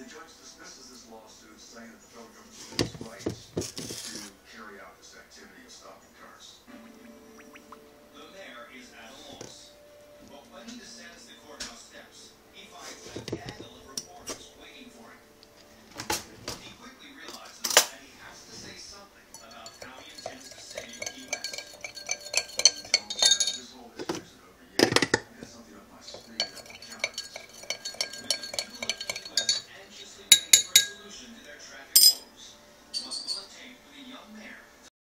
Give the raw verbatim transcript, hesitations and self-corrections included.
the judge dismisses this lawsuit, saying that the federal government